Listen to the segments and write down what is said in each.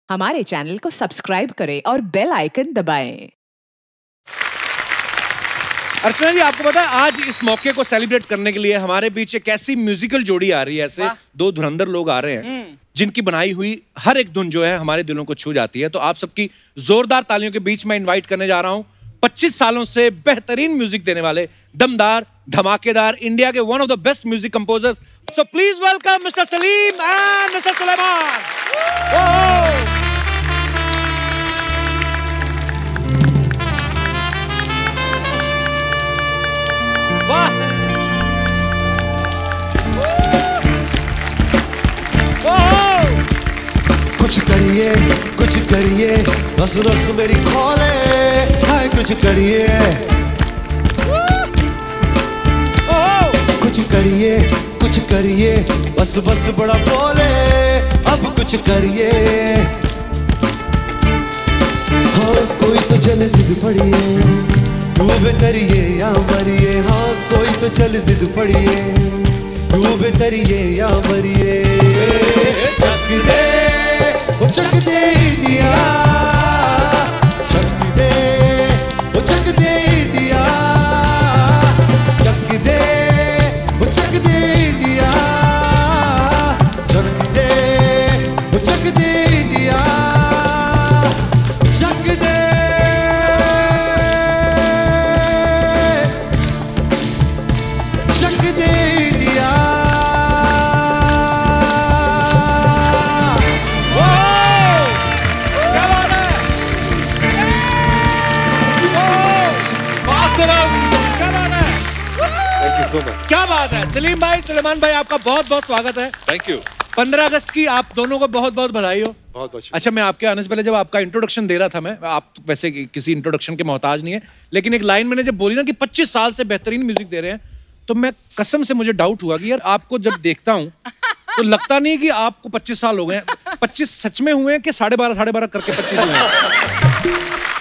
हमारे चैनल को सब्सक्राइब करें और बेल आइकन दबाएं। अर्चना जी, आपको पता है आज इस मौके को सेलिब्रेट करने के लिए हमारे बीच एक ऐसी म्यूजिकल जोड़ी आ रही है। ऐसे दो धुरंधर लोग आ रहे हैं जिनकी बनाई हुई हर एक धुन जो है हमारे दिलों को छू जाती है। तो आप सबकी जोरदार तालियों के बीच में इनवाइट करने जा रहा हूं 25 सालों से बेहतरीन म्यूजिक देने वाले, दमदार, धमाकेदार, इंडिया के one of the best music composers. So please welcome mister Salim and mister Sulaiman. वाह, कुछ करिए बस बस मेरी खोले, हाय कुछ करिए, कुछ करिए बस बस बड़ा बोले, अब कुछ करिए। हाँ कोई तो चल जिद पड़िए, डूबे तरिए या मरिए। हाँ कोई तो चल जिद पड़िए, डूबे तरिए या मरिए। चक दे इंडिया, चक दे इंडिया, चक दे इंडिया, चक दे इंडिया, चक दे। क्या बात है सलीम भाई, सुलेमान भाई, आपका बहुत बहुत स्वागत है। Thank you. 15 अगस्त की आप दोनों को बहुत बहुत बधाई हो। बहुत बहुत। अच्छा, मैं आपके आने से पहले जब आपका इंट्रोडक्शन दे रहा था, मैं आप वैसे किसी इंट्रोडक्शन के मोहताज नहीं है, लेकिन एक लाइन मैंने जब बोली ना कि 25 साल से बेहतरीन म्यूजिक दे रहे हैं, तो मैं कसम से मुझे डाउट हुआ कि यार आपको जब देखता हूँ तो लगता नहीं कि आपको 25 साल हो गए हैं। 25 सच में हुए हैं कि 12.5 करके 25 हुए हैं?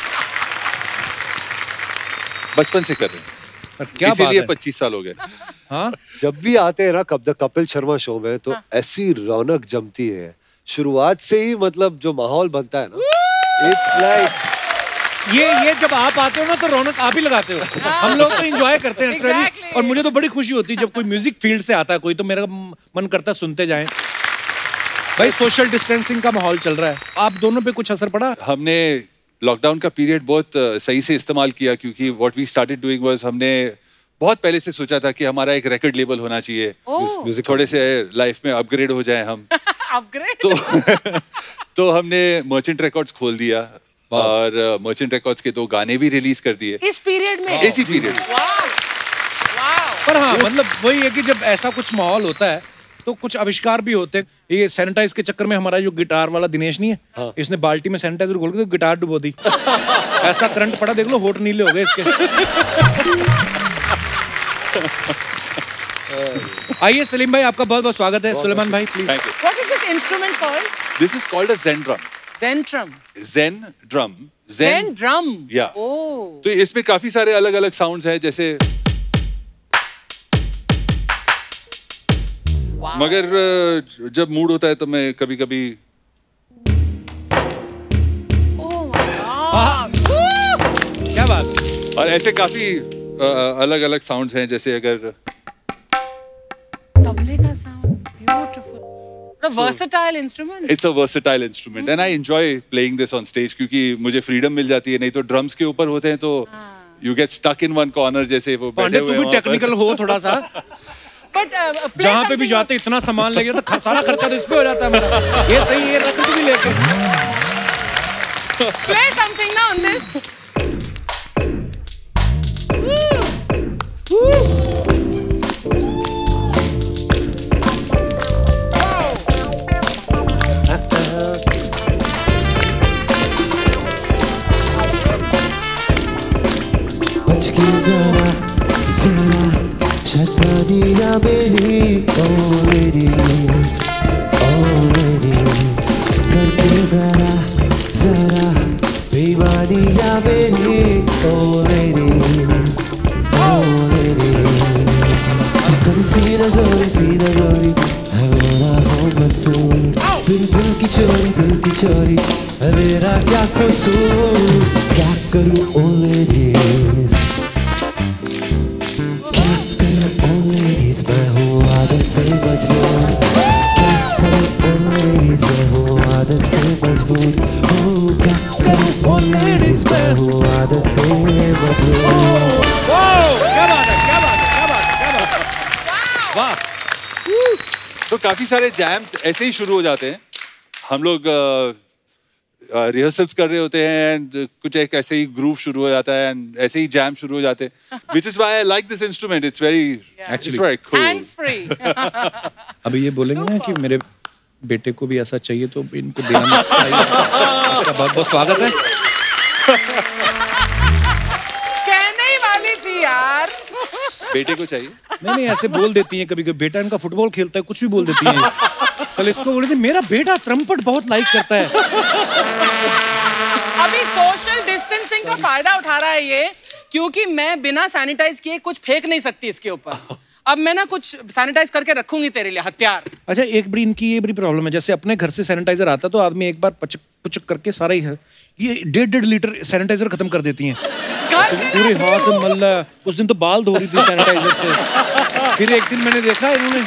बचपन से कर रहे हैं, क्या इसीलिए बात है? 25 साल हो गए। हाँ, जब भी आते हैं ना कपिल शर्मा शो में तो ऐसी रौनक जमती है शुरुआत से ही, मतलब जो माहौल बनता है ना, इट्स लाइक ये जब आप आते हो ना तो रौनक आप ही लगाते हो। हम लोग तो एंजॉय करते हैं exactly. और मुझे तो बड़ी खुशी होती है जब कोई म्यूजिक फील्ड से आता है कोई, तो मेरा मन करता है सुनते जाएं। भाई सोशल डिस्टेंसिंग का माहौल चल रहा है, आप दोनों पे कुछ असर पड़ा? हमने लॉकडाउन का पीरियड बहुत सही से इस्तेमाल किया, क्योंकि what we started doing was, हमने बहुत पहले से सोचा था कि हमारा एक रिकॉर्ड लेबल होना चाहिए, म्यूजिक थोड़े से लाइफ में अपग्रेड हो जाए हम। अपग्रेड तो हमने मर्चेंट रिकॉर्ड्स खोल दिया और मर्चेंट रिकॉर्ड्स के 2 गाने भी रिलीज कर दिए इस पीरियड में, इसी पीरियड। पर हाँ, मतलब वही है कि जब ऐसा कुछ माहौल होता है तो कुछ आविष्कार भी होते हैं। ये सैनिटाइज के चक्कर में हमारा जो गिटार वाला दिनेश नहीं है, इसने बाल्टी में सैनिटाइजर घोल के तो गिटार डुबो दी। ऐसा करंट पड़ा, देख लो होठ नीले हो गए इसके। आइए सलीम भाई, आपका बहुत बहुत स्वागत है। सुलेमान भाई please. Thank you. What is this instrument called? This is called a zen drum। Zen drum। या तो इसमें काफी सारे अलग अलग साउंड्स हैं, जैसे मगर जब मूड होता है तो मैं कभी कभी क्या बात। और ऐसे काफी अलग अलग साउंड्स हैं, जैसे अगर तबले का sound, beautiful. A versatile instrument। It's a versatile instrument and I enjoy playing this on stage, क्योंकि मुझे फ्रीडम मिल जाती है। नहीं तो ड्रम्स के ऊपर होते हैं तो you get stuck in one corner, जैसे वो बैठे हुए हैं। तू भी टेक्निकल हो थोड़ा सा। But जहाँ पे भी जाते इतना सामान ले गया तो सारा खर्चा तो इस पे हो जाता है मेरा। ये सही है, रख भी लेके। Play something now on this। बच के जरा शैतानिया मेरी, ओ लेडीज, करके जरा बेईमानिया मेरी, ओ लेडीज, जोरी, हमारा हो मंसूर, दिल की चोरी, दिल की चोरी है मेरा क्या कसूर, क्या करूं ओ लेडीज, क्या करूं ओ लेडीज, मैं हूँ आदत से मजबूर, क्या करूं ओ लेडीज, मैं हूँ आदत से मजबूर, क्या करूं ओ लेडीज, मैं हूँ आदत से मजबूर। क्या बात है, क्या बात है, क्या बात है, क्या बात है। वाह। तो काफी सारे जैम्स ऐसे ही शुरू हो जाते हैं। हम लोग रिहर्सल्स कर रहे होते हैं एंड कुछ एक ऐसे ही ग्रूव शुरू हो जाता है एंड ऐसे ही जैम शुरू हो जाते हैं, which is why I like this instrument. It's very cool. Hands free. अभी ये बोलेंगे ना कि मेरे बेटे को भी ऐसा चाहिए तो इनको देना चाहिए। बहुत बहुत स्वागत है। कहने ही वाली थी यार। बेटे को चाहिए। नहीं ऐसे बोल देती हैं कभी-कभी, बेटा इनका फुटबॉल खेलता है, कुछ भी बोल देती हैं। कल इसको बोले थे मेरा बेटा त्रम्पट बहुत लाइक करता है। अभी सोशल डिस्टेंसिंग का फायदा उठा रहा है ये, क्योंकि मैं बिना सैनिटाइज किए कुछ फेंक नहीं सकती इसके ऊपर। अब मैं ना कुछ सैनिटाइज करके रखूंगी तेरे लिए हथियार। अच्छा, एक बड़ी इनकी ये बड़ी प्रॉब्लम है, जैसे अपने घर से सैनिटाइजर आता तो आदमी एक बार पचक पुचक करके सारा ही ये 1.5 लीटर सैनिटाइजर खत्म कर देती हैं। पूरे हाथ मल्ला। उस दिन तो बाल धो रही थी सैनिटाइजर से। फिर एक दिन मैंने देखा इन्होंने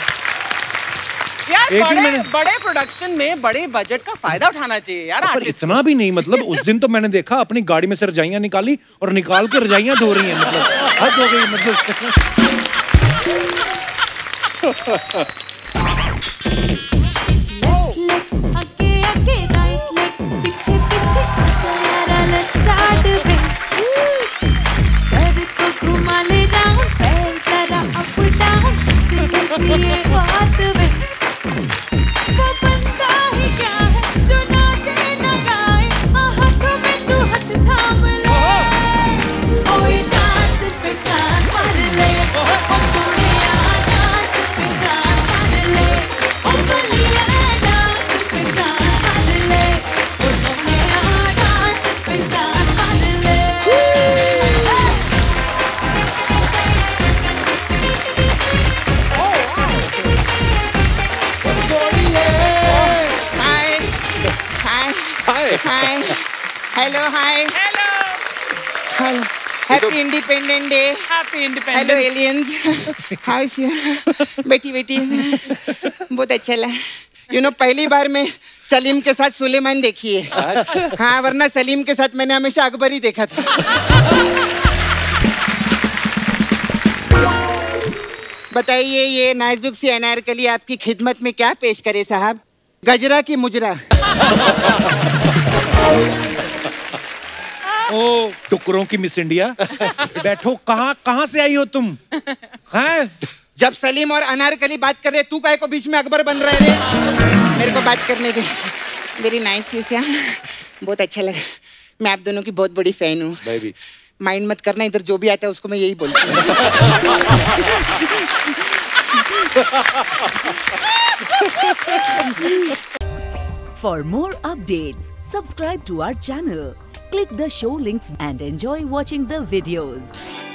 यार बड़े प्रोडक्शन में बड़े बजट का फायदा उठाना चाहिए यार। पर इतना भी नहीं, मतलब उस दिन तो मैंने देखा अपनी गाड़ी में से रजाइयां निकाली और निकाल के रजाइयां धो रही हैं, मतलब हद हो गई मतलब। Hello, hi. Hello. Happy Independence Day. Happy Independence. Hello, aliens. How is you? बेटी बहुत अच्छा लगा। You know, पहली बार मैं सलीम के साथ सुलेमान देखी है। हाँ, वरना सलीम के साथ मैंने हमेशा अकबर ही देखा था। बताइए ये नाजुक सी अनारकली आपकी खिदमत में क्या पेश करे साहब? गजरा की मुजरा। ओ टुकड़ों की मिस इंडिया। बैठो, कहाँ से आई हो तुम? हैं? जब सलीम और अनारकली बात कर रहे, तू काहे को बीच में अकबर बन रहे रे? मेरे को बात करने दे। वेरी नाइस यू, बहुत अच्छा लगा। मैं आप दोनों की बहुत बड़ी फैन हूँ। माइंड मत करना, इधर जो भी आता है उसको मैं यही बोलती हूँ। For more updates, subscribe to our channel, click the show links and enjoy watching the videos.